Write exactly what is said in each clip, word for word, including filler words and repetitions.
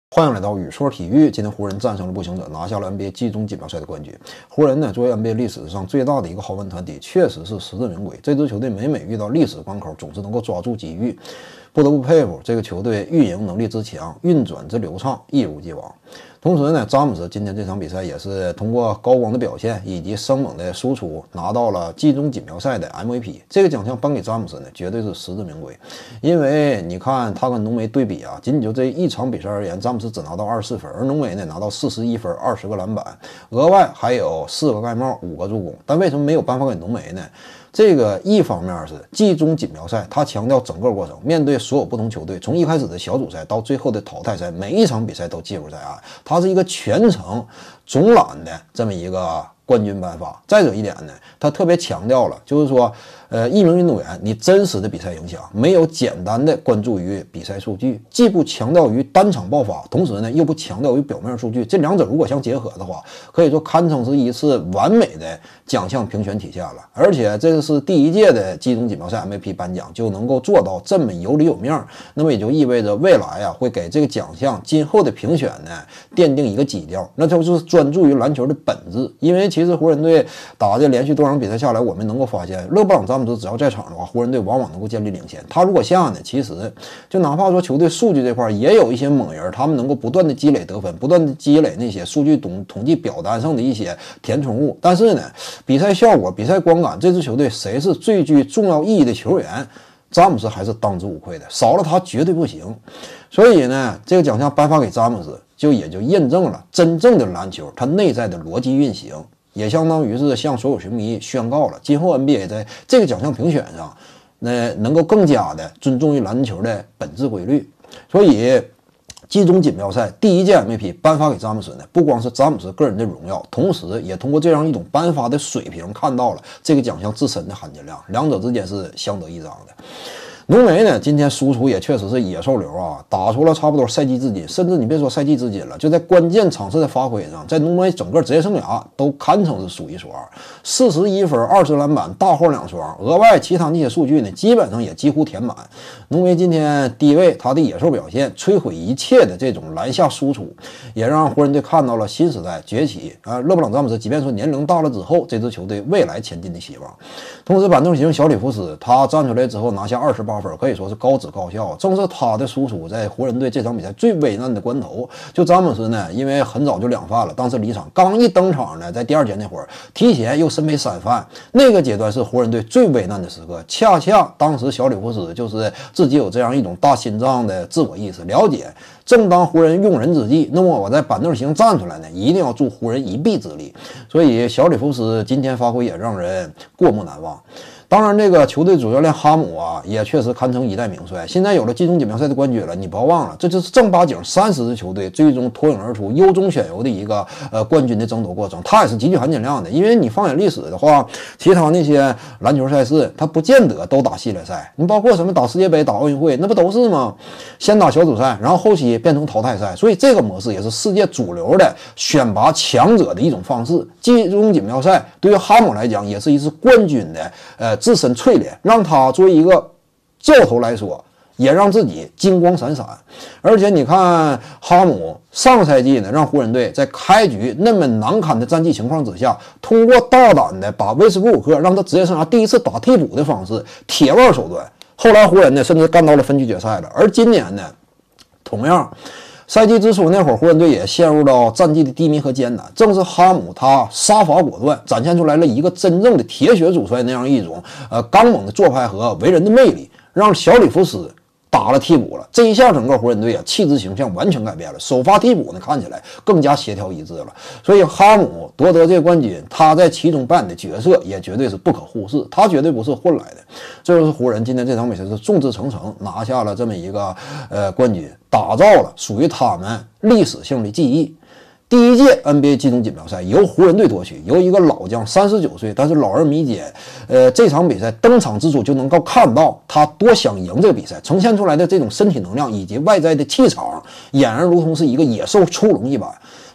欢迎来到宇硕体育。今天湖人战胜了步行者，拿下了 N B A 季中锦标赛的冠军。湖人呢，作为 N B A 历史上最大的一个豪门团体，确实是实至名归。这支球队每每遇到历史关口，总是能够抓住机遇，不得不佩服这个球队运营能力之强，运转之流畅，一如既往。同时呢，詹姆斯今天这场比赛也是通过高光的表现以及生猛的输出，拿到了季中锦标赛的 M V P。这个奖项颁给詹姆斯呢，绝对是实至名归。因为你看他跟浓眉对比啊，仅仅就这一场比赛而言，詹姆斯只拿到二十四分，而浓眉呢拿到四十一分、二十个篮板，额外还有四个盖帽、五个助攻。但为什么没有颁发给浓眉呢？这个一方面是季中锦标赛，他强调整个过程，面对所有不同球队，从一开始的小组赛到最后的淘汰赛，每一场比赛都记录在案。它是一个全程总揽的这么一个冠军颁发。再者一点呢，他特别强调了，就是说，呃，一名运动员你真实的比赛影响，没有简单的关注于比赛数据，既不强调于单场爆发，同时呢又不强调于表面数据，这两者如果相结合的话，可以说堪称是一次完美的奖项评选体现了。而且这是第一届的季中锦标赛 M V P 颁奖就能够做到这么有理有面，那么也就意味着未来啊会给这个奖项今后的评选呢奠定一个基调，那就是专注于篮球的本质。因为其实湖人队打这连续多场比赛下来，我们能够发现勒布朗詹姆斯只要在场的话，湖人队往往能够建立领先。他如果下呢，其实就哪怕说球队数据这块也有一些猛人，他们能够不断的积累得分，不断的积累那些数据统统计表单上的一些填充物。但是呢，比赛效果、比赛观感，这支球队谁是最具重要意义的球员，詹姆斯还是当之无愧的，少了他绝对不行。所以呢，这个奖项颁发给詹姆斯，就也就印证了真正的篮球它内在的逻辑运行，也相当于是向所有球迷宣告了，今后 N B A 在这个奖项评选上，那能够更加的尊重于篮球的本质规律。所以季中锦标赛第一届 M V P 颁发给詹姆斯呢，不光是詹姆斯个人的荣耀，同时也通过这样一种颁发的水平，看到了这个奖项自身的含金量，两者之间是相得益彰的。浓眉呢，今天输出也确实是野兽流啊，打出了差不多赛季至今，甚至你别说赛季至今了，就在关键场次的发挥上，在浓眉整个职业生涯都堪称是数一数二。四十一分、二十篮板、大号两双，额外其他那些数据呢，基本上也几乎填满。浓眉今天低位他的野兽表现，摧毁一切的这种篮下输出，也让湖人队看到了新时代崛起啊！勒布朗詹姆斯即便说年龄大了之后，这支球队未来前进的希望。同时，板凳型小里弗斯他站出来之后拿下二十八分，可以说是高质高效。正是他的输出，在湖人队这场比赛最危难的关头，就詹姆斯呢，因为很早就两犯了，当时离场，刚一登场呢，在第二节那会儿提前又身背三犯，那个阶段是湖人队最危难的时刻。恰恰当时小里弗斯就是自己有这样一种大心脏的自我意识，了解正当湖人用人之际，那么我在板凳型站出来呢，一定要助湖人一臂之力。所以小里弗斯今天发挥也让人过目难忘。当然，这个球队主教练哈姆啊，也确实堪称一代名帅。现在有了季中锦标赛的冠军了，你不要忘了，这就是正八经三十支球队最终脱颖而出、优中选优的一个呃冠军的争夺过程，它也是极具含金量的。因为你放眼历史的话，其他那些篮球赛事，它不见得都打系列赛，你包括什么打世界杯、打奥运会，那不都是吗？先打小组赛，然后后期变成淘汰赛，所以这个模式也是世界主流的选拔强者的一种方式。季中锦标赛对于哈姆来讲，也是一次冠军的呃。自身淬炼，让他作为一个教头来说，也让自己金光闪闪。而且你看哈姆上赛季呢，让湖人队在开局那么难堪的战绩情况之下，通过大胆的把威斯布鲁克让他职业生涯第一次打替补的方式，铁腕手段。后来湖人呢，甚至干到了分区决赛了。而今年呢，同样。赛季之初那会儿，湖人队也陷入到战绩的低迷和艰难。正是哈姆他杀伐果断，展现出来了一个真正的铁血主帅那样一种呃刚猛的做派和为人的魅力，让小里弗斯打了替补了。这一下整个湖人队啊气质形象完全改变了，首发替补呢看起来更加协调一致了。所以哈姆夺得这个冠军，他在其中扮演的角色也绝对是不可忽视，他绝对不是混来的。这就是湖人今天这场比赛是众志成城拿下了这么一个呃冠军，打造了属于他们历史性的记忆。第一届 N B A 季中锦标赛由湖人队夺取，由一个老将三十九岁，但是老而弥坚。呃，这场比赛登场之初就能够看到他多想赢这个比赛，呈现出来的这种身体能量以及外在的气场，俨然如同是一个野兽出笼一般。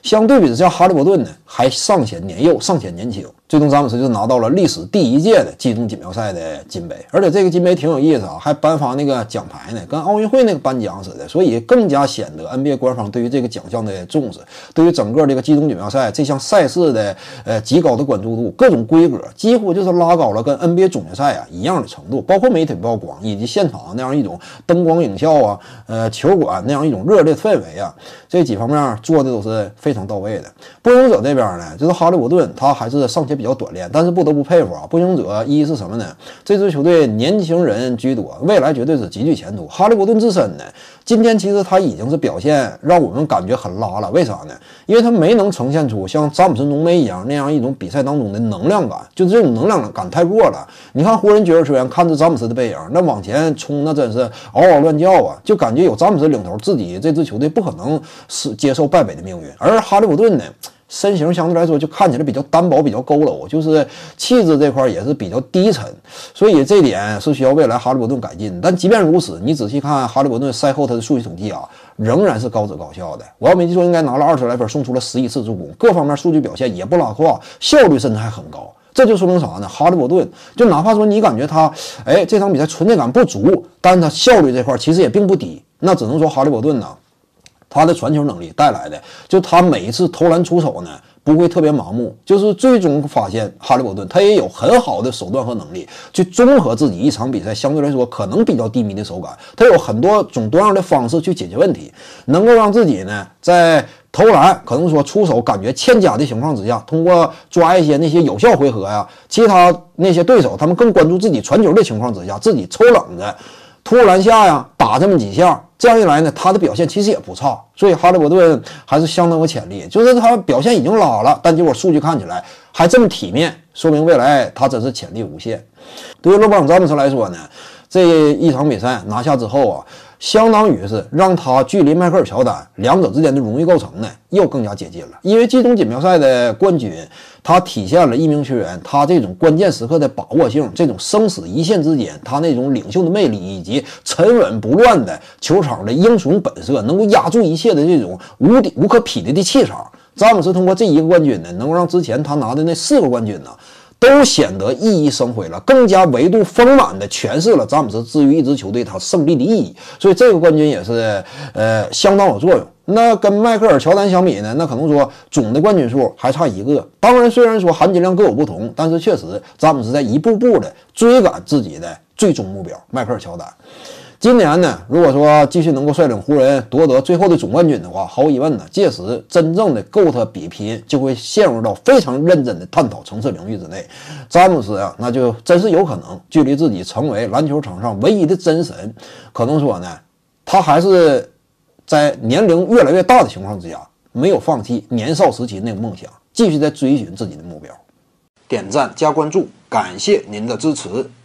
相对比之下，哈利伯顿呢还尚显年幼，尚显年轻。最终，詹姆斯就拿到了历史第一届的击中锦标赛的金杯，而且这个金杯挺有意思啊，还颁发那个奖牌呢，跟奥运会那个颁奖似的，所以更加显得 N B A 官方对于这个奖项的重视，对于整个这个击中锦标赛这项赛事的呃极高的关注度，各种规格几乎就是拉高了跟 N B A 总决赛啊一样的程度，包括媒体曝光以及现场那样一种灯光影效啊，呃球馆那样一种热烈氛围啊，这几方面做的都是非常到位的。步行者这边呢，就是哈利伯顿他还是尚且比较短练，但是不得不佩服啊，步行者一是什么呢？这支球队年轻人居多，未来绝对是极具前途。哈利伯顿自身呢，今天其实他已经是表现让我们感觉很拉了，为啥呢？因为他没能呈现出像詹姆斯浓眉一样那样一种比赛当中的能量感，就是这种能量感太弱了。你看湖人爵士球员看着詹姆斯的背影，那往前冲那真是嗷嗷乱叫啊，就感觉有詹姆斯领头，自己这支球队不可能是接受败北的命运。而哈利伯顿呢，身形相对来说就看起来比较单薄，比较佝偻，就是气质这块也是比较低沉，所以这点是需要未来哈利伯顿改进。但即便如此，你仔细看哈利伯顿赛后他的数据统计啊，仍然是高质高效的。我要没记错，应该拿了二十来分，送出了十一次助攻，各方面数据表现也不拉胯，效率甚至还很高。这就说明啥呢？哈利伯顿就哪怕说你感觉他，哎，这场比赛存在感不足，但是他效率这块其实也并不低。那只能说哈利伯顿呢，他的传球能力带来的，就他每一次投篮出手呢，不会特别盲目，就是最终发现哈利伯顿他也有很好的手段和能力去综合自己一场比赛相对来说可能比较低迷的手感，他有很多种多样的方式去解决问题，能够让自己呢在投篮可能说出手感觉欠佳的情况之下，通过抓一些那些有效回合呀，其他那些对手他们更关注自己传球的情况之下，自己抽冷子突然下呀打这么几下，这样一来呢，他的表现其实也不差，所以哈利伯顿还是相当有潜力。就是他表现已经拉了，但结果数据看起来还这么体面，说明未来他真是潜力无限。对于勒布朗詹姆斯来说呢，这一场比赛拿下之后啊，相当于是让他距离迈克尔乔丹两者之间的荣誉构成呢又更加接近了。因为击中锦标赛的冠军，他体现了一名球员他这种关键时刻的把握性，这种生死一线之间他那种领袖的魅力，以及沉稳不乱的球场的英雄本色，能够压住一切的这种无敌无可匹敌的气场。詹姆斯通过这一个冠军呢，能够让之前他拿的那四个冠军呢都显得熠熠生辉了，更加维度丰满的诠释了詹姆斯至于一支球队他胜利的意义。所以这个冠军也是呃相当有作用。那跟迈克尔乔丹相比呢，那可能说总的冠军数还差一个。当然，虽然说含金量各有不同，但是确实詹姆斯在一步步的追赶自己的最终目标迈克尔乔丹。今年呢，如果说继续能够率领湖人夺得最后的总冠军的话，毫无疑问呢，届时真正的 G O A T 比拼就会陷入到非常认真的探讨层次领域之内。詹姆斯啊，那就真是有可能距离自己成为篮球场上唯一的真神，可能说呢，他还是在年龄越来越大的情况之下，没有放弃年少时期那个梦想，继续在追寻自己的目标。点赞加关注，感谢您的支持。